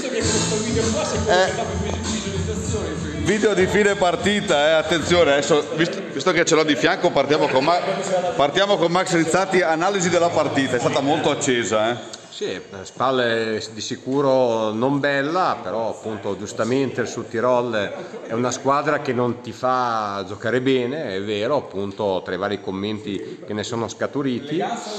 visto che questo video qua si è visualizzazione. Video di fine partita, attenzione, adesso visto che ce l'ho di fianco partiamo con Max Rizzati, analisi della partita, è stata molto accesa. Sì, Spal di sicuro non bella, però appunto giustamente il Sud Tirol è una squadra che non ti fa giocare bene, è vero, appunto tra i vari commenti che ne sono scaturiti,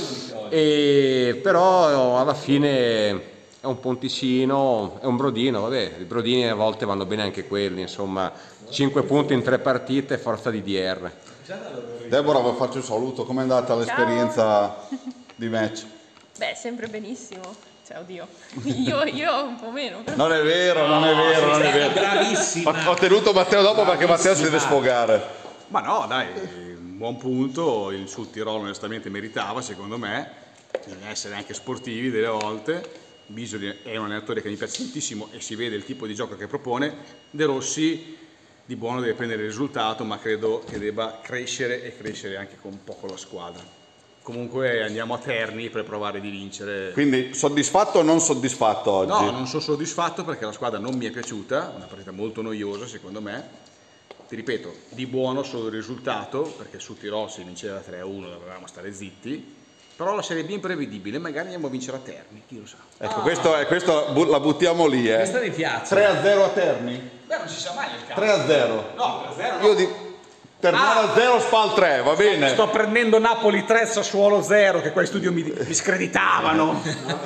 però alla fine è un ponticino, è un brodino, vabbè, i brodini a volte vanno bene anche quelli, insomma, 5 punti in 3 partite, forza di DR. Deborah, vi faccio un saluto, com'è andata l'esperienza di match? Beh, sempre benissimo, cioè oddio, io un po' meno. Non è vero, non è vero, non è vero. Bravissima. Ho tenuto Matteo dopo perché Matteo si deve sfogare. Ma no, dai, un buon punto, il Sud Tirolo onestamente meritava, secondo me, bisogna essere anche sportivi delle volte. Bisoli è un allenatore che mi piace tantissimo e si vede il tipo di gioco che propone. De Rossi di buono deve prendere il risultato, ma credo che debba crescere e crescere anche con un po' con la squadra. Comunque andiamo a Terni per provare di vincere. Quindi soddisfatto o non soddisfatto oggi? No, non sono soddisfatto perché la squadra non mi è piaciuta, una partita molto noiosa secondo me. Ti ripeto, di buono solo il risultato, perché su Tirol se vinceva 3-1 dovevamo stare zitti, però la Serie B è imprevedibile, magari andiamo a vincere a Terni, chi lo sa. Ecco, questo la buttiamo lì. Questa mi piace. 3-0 a Terni? Beh, non si sa mai nel caso. 3-0. No, 3-0 no. Io dico Ternana 0, Spal 3, va bene? Sto prendendo Napoli 3, Sassuolo 0, che qua in studio mi screditavano.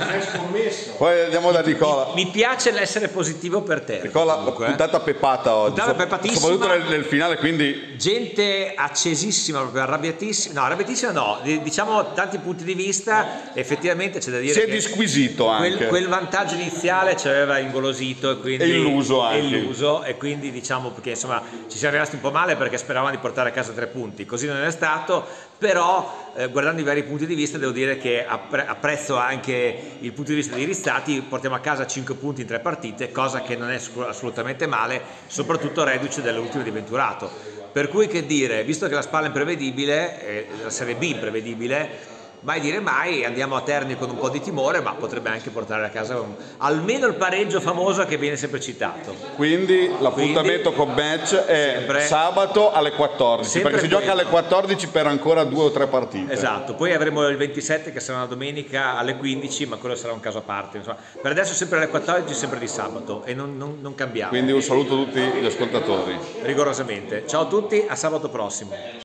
Poi andiamo da Nicola. Mi piace l'essere positivo per te. Nicola, puntata pepata oggi. Puntata pepatissima. Soprattutto nel finale, quindi... Gente accesissima, proprio arrabbiatissima no, diciamo tanti punti di vista, effettivamente c'è da dire si è che disquisito anche. Quel vantaggio iniziale ci aveva ingolosito e quindi... E illuso anche. Illuso, e quindi diciamo che insomma ci siamo rimasti un po' male perché speravamo di portare a casa 3 punti, così non è stato, però guardando i vari punti di vista devo dire che apprezzo anche il punto di vista dei Rizzati, portiamo a casa 5 punti in 3 partite, cosa che non è assolutamente male, soprattutto reduce dall'ultimo di Venturato. Per cui che dire, visto che la Spalla è imprevedibile, la Serie B imprevedibile, mai dire mai, andiamo a Terni con un po' di timore, ma potrebbe anche portare a casa almeno il pareggio famoso che viene sempre citato. Quindi l'appuntamento con match è sabato alle 14, perché si gioca alle 14 per ancora 2 o 3 partite. Esatto, poi avremo il 27 che sarà una domenica alle 15, ma quello sarà un caso a parte. Insomma, per adesso sempre alle 14, sempre di sabato e non cambiamo. Quindi un saluto a tutti gli ascoltatori. Rigorosamente. Ciao a tutti, a sabato prossimo.